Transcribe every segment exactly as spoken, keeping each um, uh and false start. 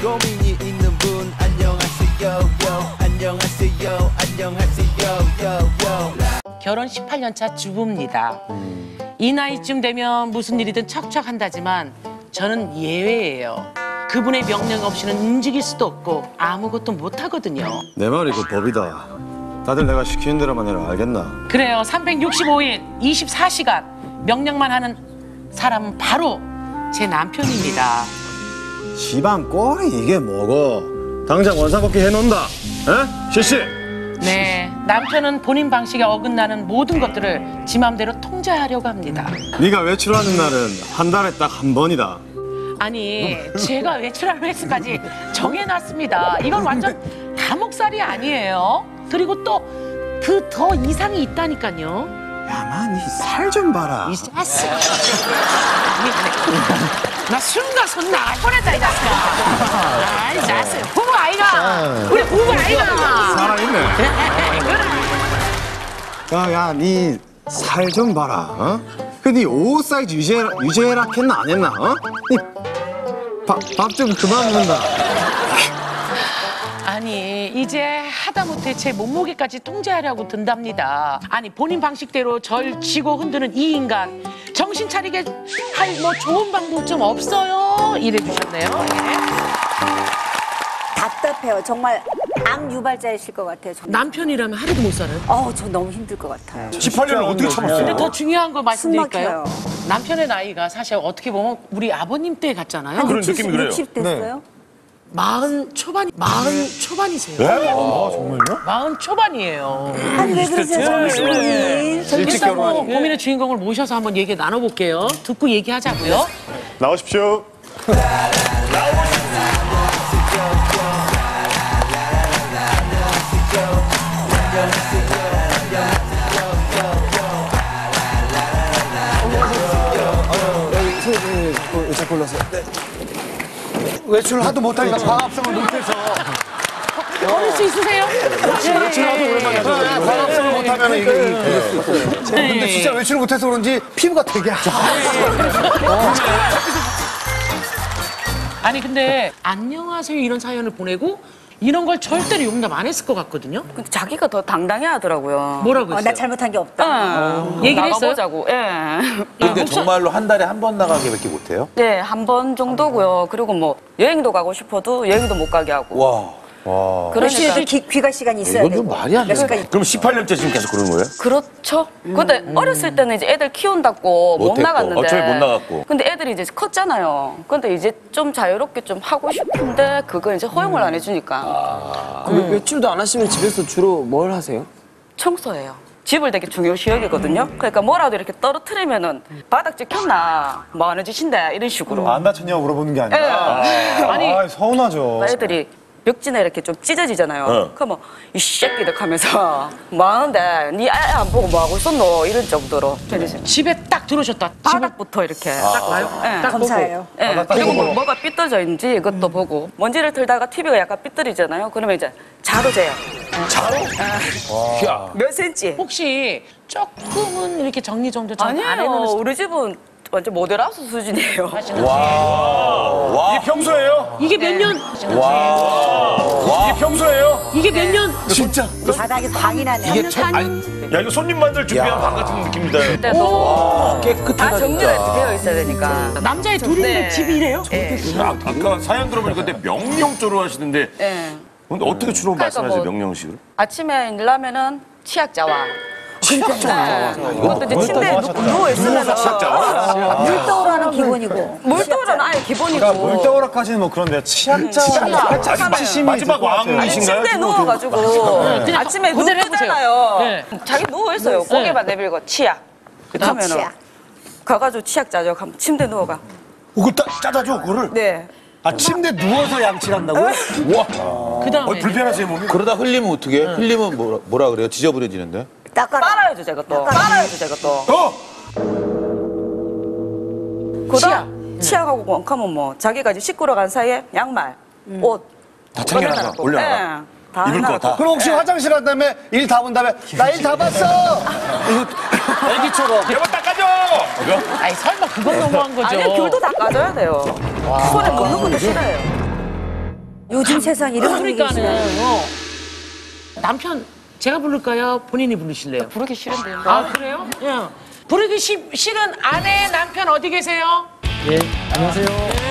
고민이 있는 분 안녕하세요 요 안녕하세요 안녕하세요 요 결혼 십팔 년 차 주부입니다. 이 나이쯤 되면 무슨 일이든 척척 한다지만 저는 예외예요. 그분의 명령 없이는 움직일 수도 없고 아무것도 못하거든요. 내 말이 그 법이다. 다들 내가 시키는 대로만 해라, 알겠나? 그래요. 삼백육십오 일 이십사 시간 명령만 하는 사람은 바로 제 남편입니다. 집안 꼴이 이게 뭐고? 당장 원상복귀 해놓는다. 에? 실시! 네, 남편은 본인 방식에 어긋나는 모든 것들을 지 맘대로 통제하려고 합니다. 네가 외출하는 날은 한 달에 딱 한 번이다. 아니, 제가 외출하는 횟수까지 정해놨습니다. 이건 완전 감옥살이 아니에요. 그리고 또 그 더 이상이 있다니까요. 야만 이 살 좀 봐라. 이 자식. 나 순간 손 나갈 뻔했다, 이 자식아. 아, 이 자식. 부부 아이가. 우리 부부 아이가. 살아있네. 야, 야, 니 살 좀 봐라. 어? 그네 옷 사이즈 유지해라, 유지해라 했나 안 했나? 어? 밥 좀 그만 먹는다. 아니, 이제 하다못해 제 몸무게까지 통제하려고 든답니다. 아니, 본인 방식대로 절 쥐고 흔드는 이 인간. 정신 차리게 할 뭐 좋은 방법 좀 없어요? 이래 주셨네요. 예. 답답해요. 정말 암 유발자이실 것 같아요. 정말. 남편이라면 하루도 못 살아요? 어우, 저 너무 힘들 것 같아요. 십팔 년을 어떻게 참았어요? 근데 더 중요한 거 말씀드릴까요? 숨 남편의 나이가 사실 어떻게 보면 우리 아버님 때 같잖아요. 한 그런 육십, 느낌이 그래요. 육십 됐어요? 마흔 초반, 마흔 초반이세요. 네? 아, 정말요? 마흔 초반이에요. 아니, 왜 그러세요, 정신이? 일단 뭐 고민의 주인공을 모셔서 한번 얘기 나눠볼게요. 듣고 얘기하자고요. 나오십시오. 의자 골라서. 네. 외출을 하도 못하니까 과합성을 못해서. 걸을 수 있으세요? 외출을 하도 오랜만에 하죠. 과합성을 못하면 이게. 근데 진짜 외출을 못해서 그런지 피부가 되게 하얘. 아니 근데 안녕하세요 이런 사연을 보내고 이런 걸 절대로 용납 안 했을 것 같거든요. 근데 자기가 더 당당해 하더라고요. 뭐라고 어, 했어요? 나 잘못한 게 없다. 어, 얘기를 했어요? 나가보자고. 예. 근데 정말로 한 달에 한 번 나가기밖에 못해요? 네, 한 번 정도고요. 그리고 뭐 여행도 가고 싶어도 여행도 못 가게 하고. 와. 역시 그러니까 애들 귀, 귀가 시간이 있어야 이건 되고. 좀 말이 안 몇 돼. 시까지. 그럼 십팔 년째 지금 계속 그러는 거예요? 그렇죠. 근데 어렸을 때는 이제 애들 키운다고 못 못했고, 나갔는데. 어차피 못 나갔고. 근데 애들이 이제 컸잖아요. 근데 이제 좀 자유롭게 좀 하고 싶은데 그걸 이제 허용을 안 해주니까. 그 외출도 안 하시면 집에서 주로 뭘 하세요? 청소해요. 집을 되게 중요시 여기거든요. 그러니까 뭐라도 이렇게 떨어뜨리면은 바닥 찍혔나 뭐 안 해주신대 이런 식으로. 안 다쳤냐고 물어보는 게 아니라. 예. 아니 아, 서운하죠. 애들이 벽지나 이렇게 좀 찢어지잖아요. 어. 그러면 이 새끼들 하면서 뭐 하는데 니 애 안 보고 뭐 하고 있었노 이런 정도로. 집에 딱 들어오셨다. 집에 바닥부터 이렇게 딱 봐요. 예. 검사예요. 예. 그리고 뭐, 뭐가 삐뚤어져 있는지 이것도 보고 먼지를 털다가 티비가 약간 삐뚤어지잖아요. 그러면 이제 자로 재요. 자로? 몇 센치? 혹시 조금은 이렇게 정리정돈 좀 안 아니에요. 해놓는 우리 집은 완전 모델하우스 수준이에요. 하시는 와. 이게 평소예요? 이게 몇 년? 와. 이게 평소예요? 이게 몇 년? 진짜. 바닥에 광이 나네. 이게 참, 아니, 야, 이거 손님만들 준비한 방 같은 느낌이다. 그때도 깨끗하다. 다 정리가 되어 있어야 되니까. 남자의 둘인데 네. 집이 이래요? 예. 아, 아까 사연 들어보니까 근데 명령조로 하시는데. 예. 근데 어떻게 주로 그러니까 말씀하세요, 뭐- 명령식으로? 아침에 일하면은 치약자와. 치약자와. 네. 그것도 이제 침대에 누- 누워 있으면 물 떠오르는 기본이고. 물떠오르는 아예 기본이고. 그러니까 물 떠오르까지는 뭐 그런데 치약자와 마지막, 마지막 아니 왕이신가요? 침대에 누워가지고 그냥 아침에 그대로 눈 해보세요. 뜨잖아요. 네. 자기 누워 있어요. 고개만 내밀고 치약. 그러면은 치약. 가가지고 치약 짜죠. 가면 침대 누워가. 그걸 따, 짜다줘, 그거를. 네. 아, 침대 누워서 양치를 한다고? 와. 그 다음에 불편하세요, 몸이? 그러다 흘리면 어떻게 해? 흘리면 뭐라, 뭐라 그래요? 지저분해지는데? 닦아라. 빨아야죠, 제가 또. 빨아야죠, 제가 또. 어! 그다음 치약하고 원카면 뭐 자기가 이제 씻고 간 사이에 양말, 옷 다 챙겨놔서 꺼내놔놓고. 올려놔. 예, 다 입을 거 해놔놓고. 다. 그럼 혹시 화장실 간 다음에 일 다 본 다음에 나 일 다 봤어! 이거 애기처럼. 여보 닦아줘! 이거? 아니 설마 그건 너무한 거죠. 아니요, 귤도 다 까줘야 돼요. 손에 묻는 것도 싫어요. 요즘 세상 이런 분위기 그러니까는 어. 남편 제가 부를까요? 본인이 부르실래요? 부르기 싫은데요. 아 그래요? 예. 부르기 시, 싫은 아내 남편 어디 계세요? 예, 안녕하세요.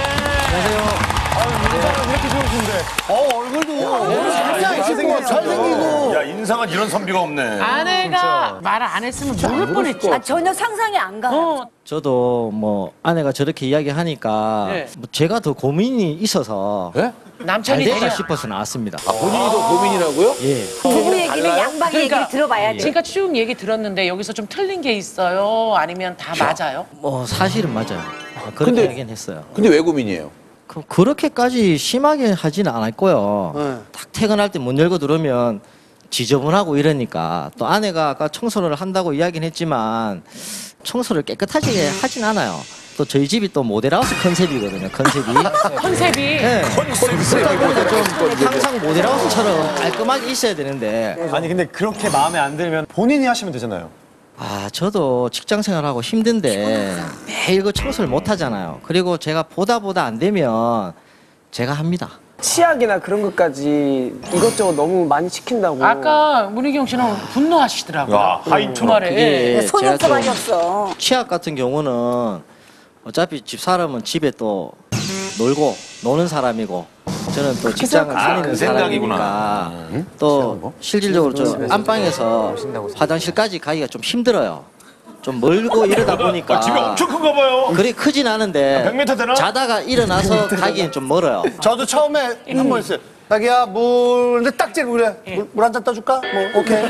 이렇게 좋으신데. 어, 얼굴도 잘생기고, 잘생기고. 야, 인상은 이런 선비가 없네. 아내가 말 안 했으면 모를 뻔했죠. 아, 전혀 상상이 안 가. 어. 저도 뭐 아내가 저렇게 이야기하니까 네. 뭐 제가 더 고민이 있어서 잘 남편이 될까 되려. 싶어서 나왔습니다. 아, 본인이 더 고민이라고요? 예. 부부 얘기는 양방의 얘기를 들어봐야지. 그러니까 쭉 얘기 들었는데 여기서 좀 틀린 게 있어요? 아니면 다 맞아요? 뭐 사실은 맞아요. 아, 그렇게 근데- 얘기는 했어요. 근데 왜 고민이에요? 그, 그렇게까지 심하게 하지는 않았고요. 네. 딱 퇴근할 때 문 열고 들어오면 지저분하고 이러니까 또 아내가 아까 청소를 한다고 이야기는 했지만 청소를 깨끗하게 하진 않아요. 또 저희 집이 또 모델하우스 컨셉이거든요. 컨셉이. 컨셉이 네. 그러다 보니까 좀 항상 모델하우스처럼 깔끔하게 있어야 되는데 아니 근데 그렇게 마음에 안 들면 본인이 하시면 되잖아요. 아 저도 직장 생활하고 힘든데 매일 그 청소를 못 하잖아요. 그리고 제가 보다 보다 안 되면 제가 합니다. 치약이나 그런 것까지 이것저것 너무 많이 시킨다고. 아까 문희경 씨는 분노하시더라고요. 야, 하인처럼. 주말에. 그게 예. 손이 제가 없어 좀 말이 없어. 치약 같은 경우는 어차피 집 사람은 집에 또 놀고 노는 사람이고 저는 또 직장을 아, 다니는 그 생각이구나. 사람이니까 또 실질적으로 저 안방에서 화장실까지 가기가 좀 힘들어요. 좀 멀고 이러다 보니까 아, 집이 엄청 큰가 봐요. 그리 크진 않은데 백 미터 되나? 자다가 일어나서 가기엔 좀 멀어요. 저도 처음에 한 번 했어요. 자기야, 물, 근데 딱 찌르고 그래. 물 한 잔 떠줄까? 뭐, 오케이.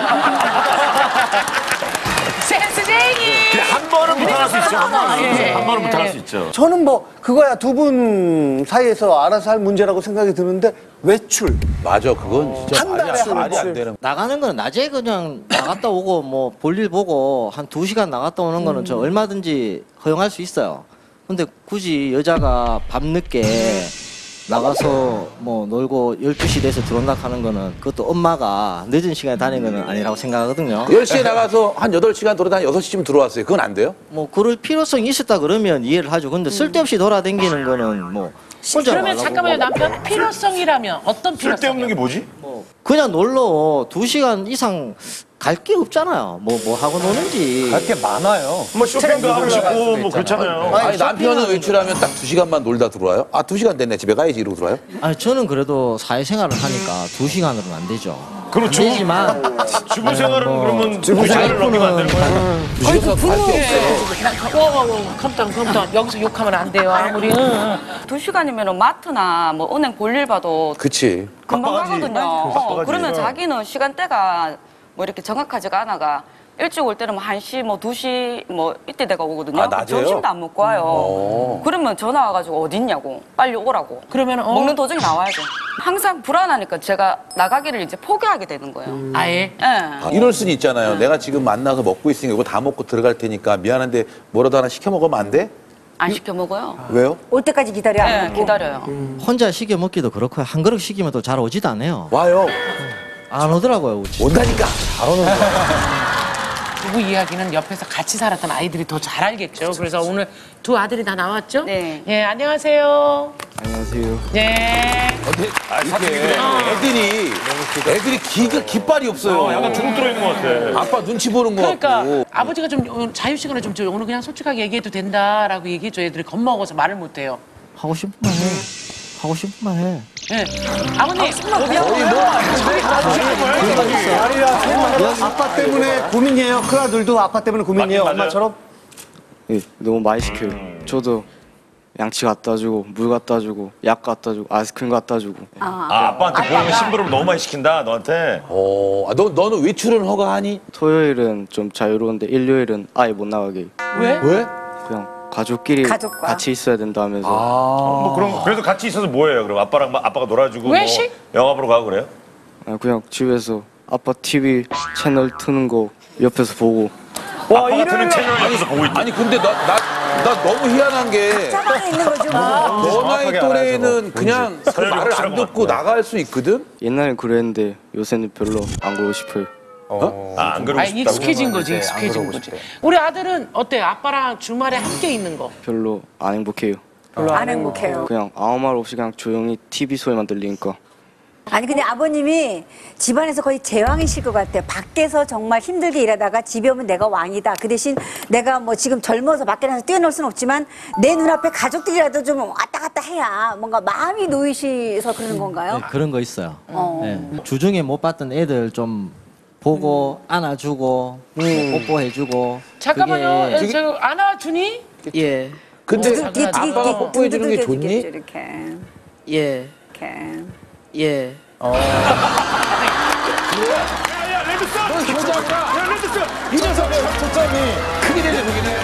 센스쟁이. 한 번은 못할 수 있죠. 한 번은. 예. 한 번은 못할 수 있죠. 저는 뭐, 그거야 두 분 사이에서 알아서 할 문제라고 생각이 드는데, 외출. 맞아, 그건 진짜 한 말이, 달에 안- 한 말이 안 번씩. 되는. 나가는 거는 낮에 그냥 나갔다 오고 뭐 볼일 보고 한 두 시간 나갔다 오는 거는 저 얼마든지 허용할 수 있어요. 근데 굳이 여자가 밤늦게 나가서 뭐 놀고 열두 시 돼서 들어온다 하는 거는 그것도 엄마가 늦은 시간에 다니는 건 아니라고 생각하거든요. 열 시에 나가서 한 여덟 시간 돌아다니 여섯 시쯤 들어왔어요. 그건 안 돼요? 뭐 그럴 필요성이 있었다 그러면 이해를 하죠. 근데 쓸데없이 돌아다니는 거는 뭐 혼자 그러면 말라고 잠깐만요. 남편 필요성이라면 어떤 필요성? 쓸데없는 게 뭐지? 뭐 그냥 놀러 두 시간 이상 갈 게 없잖아요. 뭐 뭐 하고 노는지. 할 게 많아요. 뭐 쇼핑도 하고 싶고 뭐 그렇잖아요. 아니, 남편은 외출하면 딱 두 시간만 놀다 들어와요? 아, 두 시간 됐네. 집에 가야지 이러고 들어와요? 아니 저는 그래도 사회생활을 하니까 두 시간으로는 안 되죠. 그렇죠. 안 되지만 주부 생활은 뭐, 그러면 두 시간을 넘기면 안 되는 거예요? 두 시간 갈게 없어요. 워워워 컴다운 컴다운 여기서 욕하면 안 돼요. 아무리. 응, 응. 두 시간이면 마트나 뭐 은행 볼일 봐도 그치. 금방 바빠가지. 가거든요. 어, 바빠가지. 그러면 자기는 시간대가 뭐 이렇게 정확하지가 않아가 일찍 올 때는 뭐 한 시, 뭐 두 시, 뭐 이때 내가 오거든요. 아, 낮에요? 점심도 안 먹고 와요. 어. 그러면 전화 와가지고 어딨냐고 빨리 오라고. 그러면 어, 먹는 도중에 나와야죠. 항상 불안하니까 제가 나가기를 이제 포기하게 되는 거예요. 아예. 예. 아, 이럴 수는 있잖아요. 내가 지금 만나서 먹고 있으니까 이거 다 먹고 들어갈 테니까 미안한데 뭐라도 하나 시켜 먹으면 안 돼? 안 시켜 먹어요. 왜요? 올 때까지 기다려. 예, 기다려요. 혼자 시켜 먹기도 그렇고요. 한 그릇 시키면 또 잘 오지도 않아요. 와요. 안 오더라고요. 우리. 온다니까. 부부 이야기는 옆에서 같이 살았던 아이들이 더 잘 알겠죠. 그래서 오늘 두 아들이 다 나왔죠? 네. 예, 안녕하세요. 안녕하세요. 네. 근데 이게 애들이 애들이 기, 깃발이 없어요. 어, 약간 중국 들어있는 것 같아. 아빠 눈치 보는 거 그러니까 같고. 아버지가 좀 오늘 자유 시간을 좀 줘. 오늘 그냥 솔직하게 얘기해도 된다라고 얘기해줘. 애들이 겁먹어서 말을 못해요. 하고 싶은 말 해. 하고 싶은 말 해. 예. 아버님. 아빠 때문에 고민이에요. 그 아들도 아빠 때문에 고민이에요. 맞긴 맞아요. 엄마처럼. 예, 너무 많이 시켜요. 저도 양치 갖다 주고 물 갖다 주고 약 갖다 주고 아이스크림 갖다 주고. 아, 아빠한테 보이면 심부름 너무 많이 시킨다, 너한테. 어, 아, 너 너는 외출은 허가하니? 토요일은 좀 자유로운데 일요일은 아예 못 나가게. 왜? 왜? 그냥 가족끼리 가족과. 같이 있어야 된다면서. 뭐 그럼 그래도 같이 있어서 뭐해요? 그럼 아빠랑 막 아빠가 놀아주고 뭐 외식? 영화 보러 가고 그래요? 아, 그냥 집에서 아빠 티비 채널 트는 거 옆에서 보고. 아빠가 트는 채널 여기서 보고 있다. 아니 근데 나 나 나 너무 희한한 게 사방에 있는 거죠. 뭐. 너 나이 정확하게 또래는 그냥 그 서열이 말을 안 확실한 것 듣고 같구나. 나갈 수 있거든? 옛날엔 그랬는데 요새는 별로 안 그러고 싶어요. 아, 안 그러고 아, 싶다고? 익숙해진 거지, 익숙해진 거지. 우리 아들은 어때요? 아빠랑 주말에 함께 있는 거. 별로 안 행복해요. 별로 안 행복해요. 그냥 아무 말 없이 그냥 조용히 티비 소리만 들리니까. 아니 근데 아버님이 집안에서 거의 제왕이실 것 같아요. 밖에서 정말 힘들게 일하다가 집에 오면 내가 왕이다. 그 대신 내가 뭐 지금 젊어서 밖에 나가서 뛰어놀 수는 없지만 내 눈앞에 가족들이라도 좀 왔다 갔다 해야 뭔가 마음이 놓이셔서 그러는 건가요? 네, 그런 거 있어요. 어. 네. 주중에 못 봤던 애들 좀 보고 안아주고 뭐 뽀뽀해주고. 잠깐만요. 그게- 예, 저 안아주니? 예, 근데 두들기, 두들기, 아빠가 뽀뽀해 주는 게 두들기, 좋니? 이렇게 예, 이렇게. 예. 야야 레드스! 야 레드스! 이 녀석의 초점이 크게 되네 크게.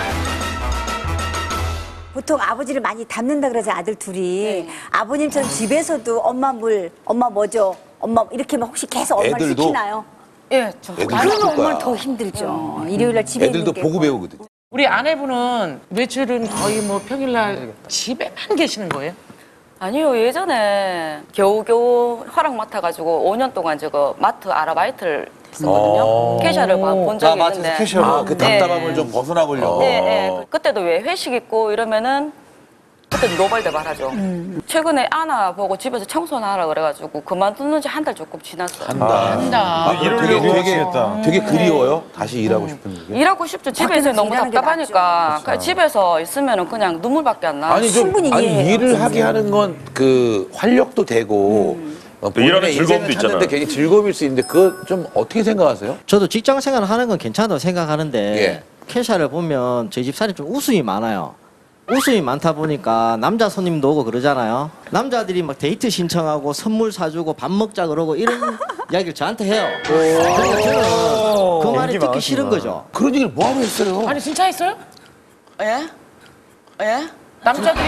보통 아버지를 많이 닮는다 그러죠 아들 둘이. 아버님처럼 집에서도 엄마 물, 엄마 뭐죠, 엄마 이렇게 막 혹시 계속 엄마를 애들도? 시키나요? 예, 좀 애들도 그러면 시킬 거야. 엄마는 더 힘들죠. 일요일날 집에 애들도 있는 게. 보고 배우거든. 우리 아내분은 외출은 거의 뭐 평일날 집에만 계시는 거예요? 아니요, 예전에 겨우겨우 허락 맡아가지고 오 년 동안 저거 마트 아르바이트를 했었거든요. 어. 캐셔를 본 적이 아, 마트에서 있는데. 캐셔로. 아, 그 답답함을 좀 벗어나 보려고. 네, 네. 그때도 왜 회식 있고 이러면은 그때 노발대 말하죠. 최근에 아나 보고 집에서 청소나 하라 그래가지고 그만뒀는지 한 달 조금 지났어요. 한다. 한다. 아, 그럼 되게 이러려고 되게 하시겠다. 되게 그리워요. 다시 일하고 싶은 게. 일하고 싶죠. 집에서 너무 일하는 게 답답하니까 그냥 집에서 있으면은 그냥 눈물밖에 안 나. 아니 좀 충분히 아니 이해해요, 일을 진짜. 하게 하는 건 그 활력도 되고 어, 또 일하는 본인의 즐거움도 인생을 찾는데 있잖아요. 괜히 즐거움일 수 있는데 그거 좀 어떻게 생각하세요? 저도 직장 생활을 하는 건 괜찮다고 생각하는데 예. 캐샤를 보면 저희 집 사람이 좀 웃음이 많아요. 웃음이 많다 보니까 남자 손님도 오고 그러잖아요. 남자들이 막 데이트 신청하고 선물 사주고 밥 먹자 그러고 이런 이야기를 저한테 해요. 그러니까 저는 그 말이 인기 듣기 싫은 많으시구나. 거죠. 그런 얘기를 뭐하러 했어요? 아니 진짜 했어요? 예? 예? 남자들이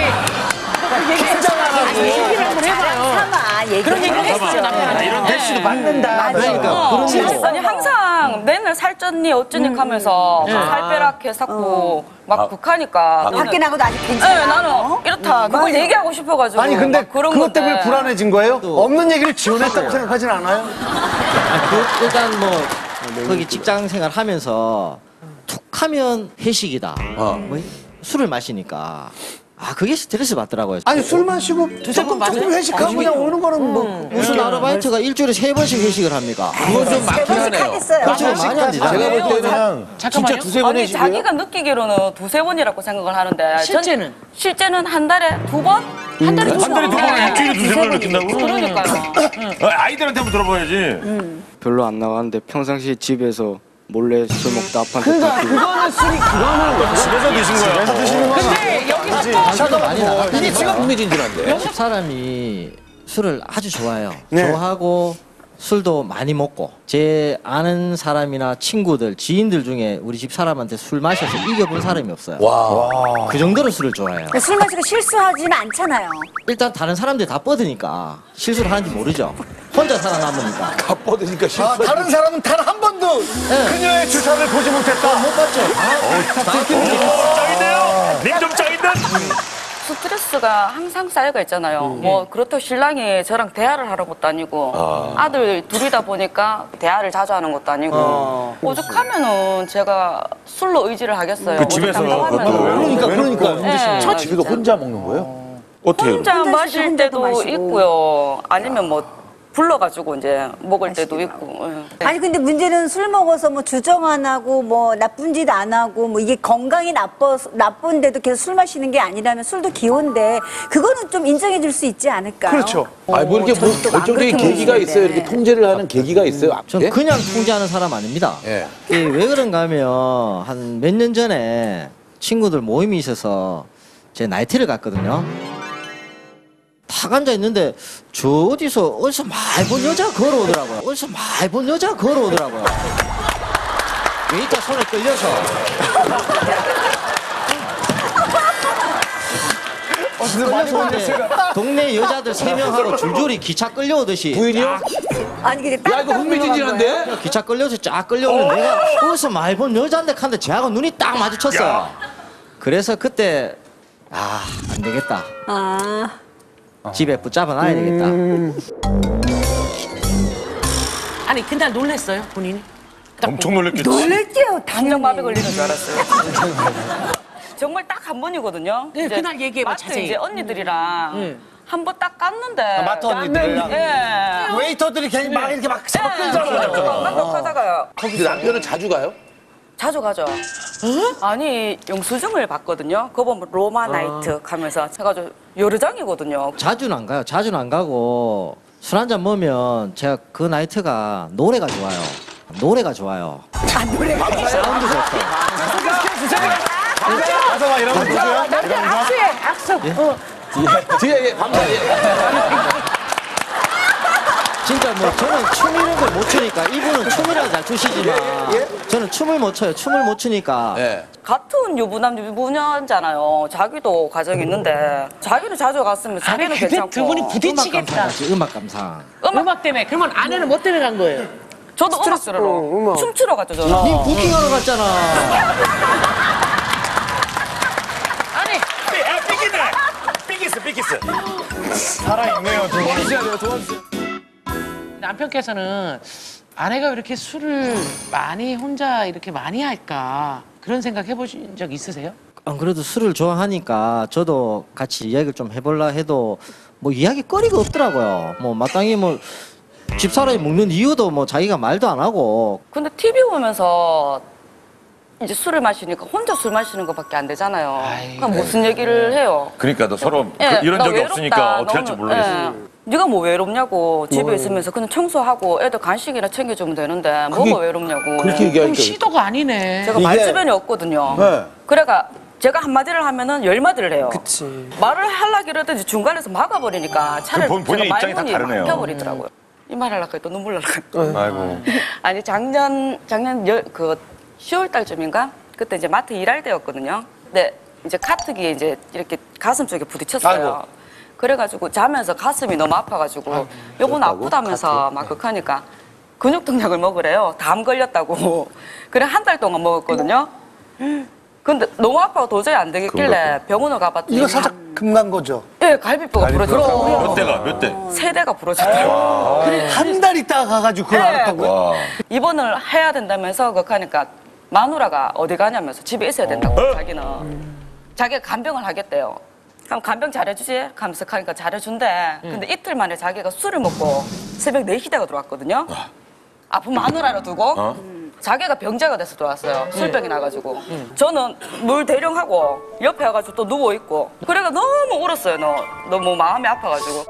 얘기 얘기를 한번 해봐요. 삼아 얘기. 그런 얘기를 했어요 남편한테. 이런 대시도 받는다. 그러니까 그런 거. 아니 항상 맨날 살쪘니 어쩌니 하면서 살 빼라게 자꾸 막 아. 북하니까 아. 밖에 나가도 아직 네, 괜찮아. 나는 어? 이렇다 그걸 맞아. 얘기하고 싶어가지고 아니 근데 막 그런 그것 때문에 건데. 불안해진 거예요? 없는 얘기를 지원했다고 생각하진 않아요? 아, 그, 일단 뭐 거기 직장 생활 하면서 툭하면 회식이다. 어. 뭐 술을 마시니까 아 그게 스트레스 받더라고요. 아니 술 마시고 두세 번 조금 맞아요? 조금 회식하고 그냥 오는 거는 뭐 무슨 아르바이트가 일주일에 세 번씩 회식을 합니까? 그건 좀 많긴 번씩 하네요. 하겠어요. 그렇죠. 많이 안 되잖아요. 제가 볼 때는 그냥 잠깐만요. 진짜 두세 번 아니 회식이에요? 자기가 느끼기로는 두세 번이라고 생각을 하는데 실제는? 전, 실제는 한 달에 두 번? 한 달에 두 한 달에 두 번. 번을 일주일에 두세 번을 느낀다고? 그러니까요. 어, 아이들한테 한번 들어봐야지. 별로 안 나가는데 평상시에 집에서 몰래 술 먹다 아빠한테 다 그거는 술이 그러는 집에서 드신 거야. 근데 여기서 저도 많이 나갔다. 이게 지금 흥미진진한데. 집 사람이 술을 아주 좋아해요. 네. 좋아하고 술도 많이 먹고 제 아는 사람이나 친구들, 지인들 중에 우리 집 사람한테 술 마셔서 이겨본 사람이 없어요. 와. 그 정도로 술을 좋아해요. 술 마시고 실수하지는 않잖아요. 일단 다른 사람들이 다 뻗으니까 실수를 하는지 모르죠. 혼자 살아남으니까. 다 뻗으니까 아, 실수. 다른 사람은 단 한 번도 그녀의 주사를 보지 못했다. 못 봤죠? 짱인데요? 님좀 짱인데? 스트레스가 항상 쌓여가 있잖아요. 뭐 그렇다고 신랑이 저랑 대화를 하는 것도 아니고 아. 들 둘이다 보니까 대화를 자주 하는 것도 아니고 오죽하면은 제가 술로 의지를 하겠어요. 그 집에서 오죽하면은. 그러니까 그러니까. 네. 집에서 혼자 먹는 거예요? 어떻게? 혼자 혼자 마실 혼자도 때도 마시고. 있고요. 아니면 뭐 불러가지고 이제 먹을 때도 있고. 예. 아니 근데 문제는 술 먹어서 뭐 주정 안 하고 뭐 나쁜 짓 안 하고 뭐 이게 건강이 나빠 나쁜데도 계속 술 마시는 게 아니라면 술도 기호인데 그거는 좀 인정해 줄 수 있지 않을까요? 그렇죠. 아니 뭐 이렇게 뭐 저는 또안 결정적인 그렇게 계기가 보이는데. 있어요. 이렇게 통제를 하는 계기가 있어요. 전 예? 그냥 통제하는 사람 아닙니다. 예. 이게 왜 그런가 하면 한 몇 년 전에 친구들 모임이 있어서 제 나이트를 갔거든요. 탁 앉아 있는데 저 어디서 어디서 많이 본 여자 걸어오더라고요. 어디서 많이 본 여자 걸어오더라고요. 웨이터 손에 끌려서. 끌려서 오는데 동네 여자들 세 명하고 줄줄이 기차 끌려오듯이. 부인이요? 아니 근데 야 이거 흥미진진한데? 기차 끌려서 쫙 끌려오는데 내가 어디서 많이 본 여자인데 하는데 쟤하고 눈이 딱 마주쳤어요. 그래서 그때 아 안 되겠다. 아 집에 붙잡아 놔야 되겠다. 아니 그날 놀랬어요 본인이? 엄청 놀랬겠지. 놀랄게요 당연히. 감정마비 걸리는 줄 알았어요. 정말 딱 한 번이거든요. 네, 이제 그날 얘기해봐, 마트 자세히. 이제 언니들이랑 네. 한 번 딱 깠는데. 아, 마트 언니들이랑? 예. 웨이터들이 괜히 막 이렇게 막 예. 끌잖아요. 막 하다가요. 근데 남편은 자주 가요? 자주 가죠. 아니 영수증을 봤거든요. 그거 보면 로마 나이트 하면서 해가지고 여러 장이거든요. 자주는 안 가요. 자주는 안 가고 술 한잔 먹으면 제가 그 나이트가 노래가 좋아요. 노래가 좋아요. 아, 노래가 좋아요? 사운드 좋고. 가서 막 이러면 되죠? 남편 악수해, 악수. 어. 뒤에 예, 밤새 예. 진짜 뭐 저는 춤 이런 걸 못 추니까 이분은 춤이라도 잘 추시지만 저는 춤을 못 춰요. 춤을 못 추니까. 예. 같은 유부남 유부녀잖아요. 자기도 가정이 있는데 자기는 자주 갔으면 자기는 근데 괜찮고. 두 분이 부딪히겠다. 음악 감상하지, 음악 감상. 음악 때문에. 그러면 아내는 뭐 때문에 간 거예요? 저도 음악 들으러 춤추러 갔죠 저는. 님 부킹하러 갔잖아. 아니, 아, 삐끼네. 삐끼스, 삐끼스. 살아있네요, 두 분. 도와주세요, 도와주세요. 남편께서는 아내가 왜 이렇게 술을 많이 혼자 이렇게 많이 할까 그런 생각 해보신 적 있으세요? 안 그래도 술을 좋아하니까 저도 같이 이야기를 좀 해볼라 해도 뭐 이야기거리가 없더라고요. 뭐 마땅히 뭐 집사람이 먹는 이유도 뭐 자기가 말도 안 하고. 근데 티비 보면서 이제 술을 마시니까 혼자 술 마시는 것밖에 안 되잖아요. 그럼 무슨 얘기를 해요? 그러니까 너 서로 예, 그, 이런 나 적이 외롭다. 없으니까 어떻게 할지 너는- 모르겠어. 예. 네가 뭐 외롭냐고 집에 있으면서 그냥 청소하고 애들 간식이나 챙겨주면 되는데 뭐가 외롭냐고. 그렇게 그럼 얘기하니까. 시도가 아니네. 제가 말 주변이 없거든요. 네. 그래가 제가 한마디를 하면은 열 마디를 해요. 그치. 말을 하려고 이러든지 중간에서 막아버리니까 차라리 본- 본인 제가 입장이 다 말문이 다르네요. 막혀버리더라고요. 이 말 하려고 했또 눈물 나려고 했또. 아이고. 아니 작년 작년 열, 그 시월 달쯤인가 그때 이제 마트 일할 때였거든요. 근데 이제 카트기에 이제 이렇게 가슴 쪽에 부딪혔어요. 아이고. 그래가지고 자면서 가슴이 너무 아파가지고 요건 아프다면서 막 극하니까 근육통약을 먹으래요. 담 걸렸다고. 그래 한 달 동안 먹었거든요. 근데 너무 아파서 도저히 안 되겠길래 병원을 가봤더니 이거 살짝 금간 거죠? 예, 갈비뼈가 부러졌더라고요. 몇 대가, 몇 대? 세 대가 부러졌더라고요. 그래, 한 달 있다가 가가지고 그걸 네. 알았다고요? 와. 입원을 해야 된다면서 그하니까 마누라가 어디 가냐면서 집에 있어야 된다고 자기는 자기가 간병을 하겠대요. 그럼 간병 잘해주지? 하면서 하니까 잘해준대. 근데 이틀 만에 자기가 술을 먹고 새벽 네 시대가 들어왔거든요. 아픈 마누라를 두고 어? 자기가 병자가 돼서 들어왔어요. 술병이 나가지고. 저는 물 대령하고 옆에 와가지고 또 누워있고 그래가 너무 울었어요. 너, 너무 마음이 아파가지고.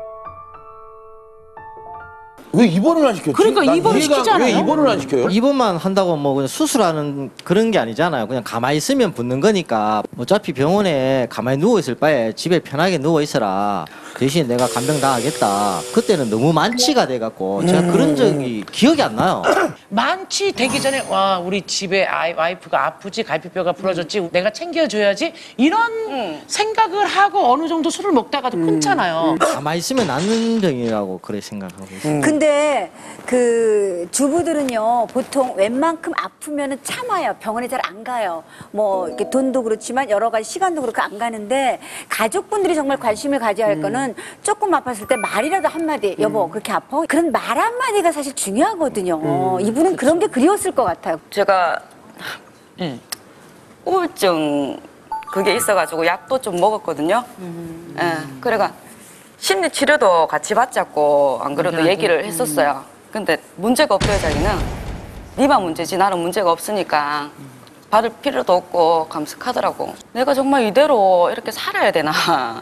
왜 입원을 안 시켰지? 그러니까 난 입원을 이해가- 시키잖아요. 왜 입원을 안 시켜요? 입원만 한다고 뭐 그냥 수술하는 그런 게 아니잖아요. 그냥 가만히 있으면 붓는 거니까 어차피 병원에 가만히 누워 있을 바에 집에 편하게 누워 있어라. 대신 내가 간병 당하겠다. 그때는 너무 만취가 돼갖고 제가 그런 적이 기억이 안 나요. 만취 되기 전에 와 우리 집에 아이 와이프가 아프지 갈비뼈가 부러졌지 내가 챙겨줘야지 이런 생각을 하고 어느 정도 술을 먹다가도 끊잖아요. 가만히 있으면 낫는 병이라고 그래 생각하고 있어요. 근데 그 주부들은요 보통 웬만큼 아프면은 참아요. 병원에 잘 안 가요. 뭐 이렇게 돈도 그렇지만 여러 가지 시간도 그렇게 안 가는데 가족분들이 정말 관심을 가져야 할 거는 조금 아팠을 때 말이라도 한마디 여보 그렇게 아파? 그런 말 한마디가 사실 중요하거든요. 이분은 그런 게 그리웠을 것 같아요. 제가 응. 우울증 그게 있어가지고 약도 좀 먹었거든요. 예, 그래가 심리 치료도 같이 받자고 안 그래도 얘기를 했었어요. 근데 문제가 없어요 자기는. 네만 문제지 나는 문제가 없으니까 받을 필요도 없고 감석하더라고. 내가 정말 이대로 이렇게 살아야 되나.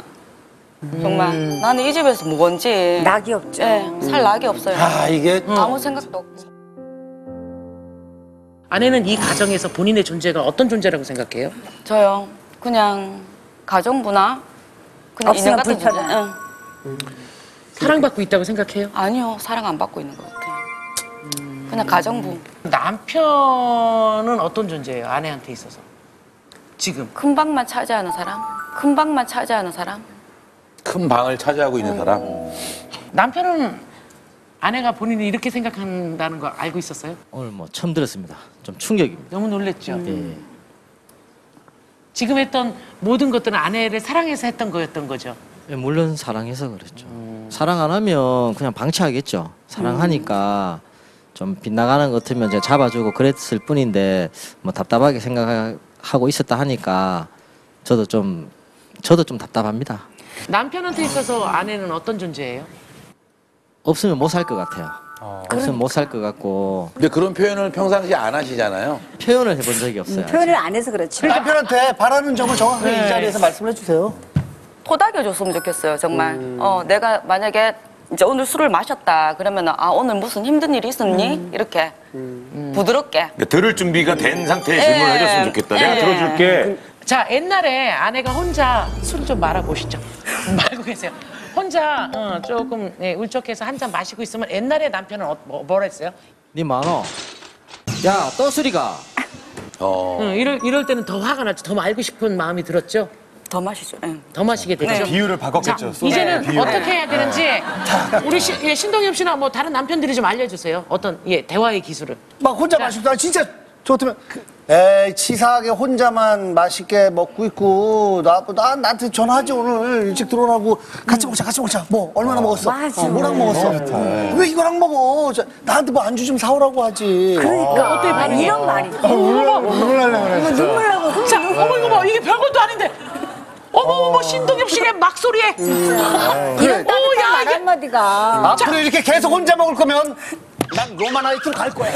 정말 나는 이 집에서 뭔지 낙이 없죠. 예, 살 낙이 없어요. 아, 이게 아무 생각도 없고. 아내는 이 가정에서 본인의 존재가 어떤 존재라고 생각해요? 저요 그냥 가정부나 그냥 없으면 인연 같은 존재. 불편한. 응. 사랑받고 있다고 생각해요? 아니요 사랑 안 받고 있는 것 같아요. 그냥 가정부. 남편은 어떤 존재예요? 아내한테 있어서 지금 큰 방만 차지하는 사람? 큰 방만 차지하는 사람? 큰 방을 차지하고 있는 사람. 남편은 아내가 본인이 이렇게 생각한다는 걸 알고 있었어요? 오늘 뭐 처음 들었습니다. 좀 충격입니다. 너무 놀랬죠? 예. 지금 했던 모든 것들은 아내를 사랑해서 했던 거였던 거죠? 예, 물론 사랑해서 그랬죠. 사랑 안 하면 그냥 방치하겠죠. 사랑하니까 좀 빗나가는 것 같으면 제가 잡아주고 그랬을 뿐인데 뭐 답답하게 생각하고 있었다 하니까 저도 좀 저도 좀 답답합니다. 남편한테 있어서 아내는 어떤 존재예요? 없으면 못 살 것 같아요. 없으면 못 살 것 같고. 근데 그런 표현을 평상시에 안 하시잖아요. 표현을 해본 적이 없어요. 음, 표현을 안 해서 그렇지. 남편한테 바라는 점을 정확하게 네. 이 자리에서 말씀해 주세요. 토닥여줬으면 좋겠어요, 정말. 어, 내가 만약에 이제 오늘 술을 마셨다 그러면 아 오늘 무슨 힘든 일이 있었니? 음. 이렇게 음. 부드럽게. 그러니까 들을 준비가 된 상태의 예. 질문을 해줬으면 좋겠다. 내가 예. 들어줄게. 자, 옛날에 아내가 혼자 술 좀 말아보시죠. 말고 계세요. 혼자 어, 조금 예, 울적해서 한 잔 마시고 있으면 옛날에 남편은 어, 뭐, 뭐라 했어요? 니 많어. 야, 떠수리가. 어. 응, 이럴, 이럴 때는 더 화가 났죠. 더 말고 싶은 마음이 들었죠. 더 마시죠. 응. 더 마시게 되죠. 비율을 바꿨겠죠. 자, 이제는 비율. 어떻게 해야 되는지 우리 시, 예, 신동엽 씨나 뭐 다른 남편들이 좀 알려주세요. 어떤 예, 대화의 기술을. 막 혼자 마시고, 나 진짜 저 같으면, 에이, 치사하게 혼자만 맛있게 먹고 있고, 나, 나, 나한테 전화하지, 오늘 일찍 들어오라고. 같이 먹자, 같이 먹자. 뭐, 얼마나 먹었어? 맞아. 어, 뭐랑 먹었어? 왜 이거랑 먹어? 저, 나한테 뭐 안주 좀 사오라고 하지. 그러니까 어때, 반응이? 이런 말이. 눈물 날려 그래. 이거 눈물 나고. 자, 어머 이거 봐, 이게 별것도 아닌데. 어머 어머 신동엽 씨의 막소리에. 이런 오, 따뜻한 야, 말 이게- 한마디가. 앞으로 이렇게 계속 혼자 먹을 거면, 난 로마 나이트로 갈 거야.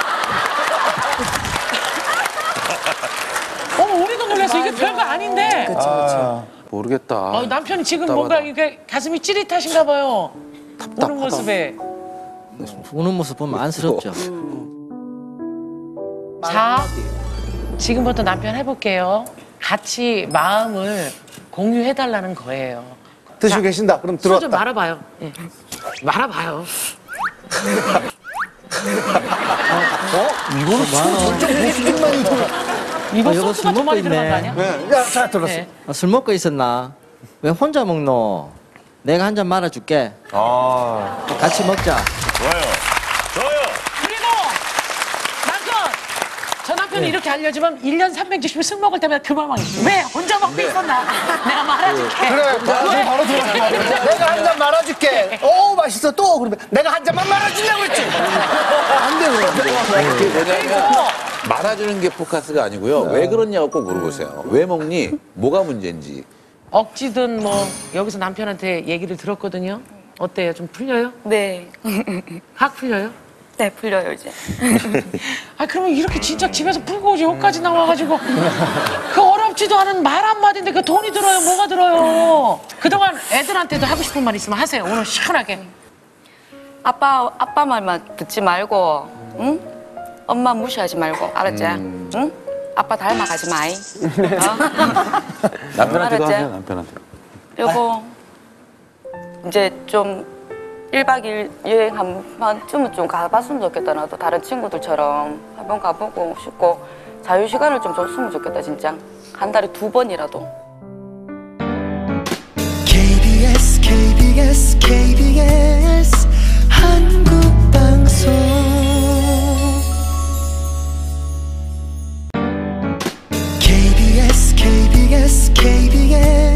어머 우리도 놀랐어. 이게 별거 아닌데. 모르겠다. 어, 남편이 지금 답답하다. 뭔가 이게 가슴이 찌릿하신가 봐요. 보는 모습에. 우는 모습 보면 안쓰럽죠. 자, 지금부터 남편 해볼게요. 같이 마음을 공유해달라는 거예요. 드시고 계신다. 그럼 술 좀 들어왔다. 말아봐요. 예. 말아봐요. 이거는 좀 무슨 이거 아, 이거 소스가 더 술 많이 먹고 들어간 거 있네. 아니야? 네. 야, 잘 들었어. 네. 아, 술 먹고 있었나? 왜 혼자 먹노? 내가 한 잔 말아줄게. 아, 같이 먹자. 좋아요. 좋아요. 그리고 남편! 저 남편이 이렇게 알려주면 일 년 삼백육십 일 술 먹을 때마다 그 말만 있어. 왜? 혼자 먹고 있었나? 내가 말아줄게. 그래, 나 지금 바로 들어왔어. 내가 한 잔 말아줄게. 오, 맛있어. 또. 그러면 내가 한 잔만 말아주려고 했지. 안 돼, 그래. 왜냐면 말아주는 게 포커스가 아니고요. 왜 그러냐고 꼭 물어보세요. 왜 먹니? 뭐가 문제인지. 억지든 뭐 여기서 남편한테 얘기를 들었거든요. 어때요? 좀 풀려요? 네. 확 풀려요? 네, 풀려요, 이제. 아 그러면 이렇게 진짜 집에서 풀고 오지 여기까지 나와가지고 그 어렵지도 않은 말 한마디인데 그 돈이 들어요? 뭐가 들어요? 그동안 애들한테도 하고 싶은 말 있으면 하세요. 오늘 시원하게. 아빠, 아빠 말만 듣지 말고, 응? 엄마 무시하지 말고, 알았지? 음. 응? 아빠 닮아가지 마이. 어? 남편한테도 알았지? 하세요, 남편한테. 여보, 이제 좀 일 박 이 일 여행 한 번쯤은 좀 가봤으면 좋겠다. 나도 다른 친구들처럼 한번 가보고 싶고 자유시간을 좀 줬으면 좋겠다, 진짜. 한 달에 두 번이라도. 케이비에스 케이비에스 케이비에스 한국방송 케이비에스 케이비에스 케이비에스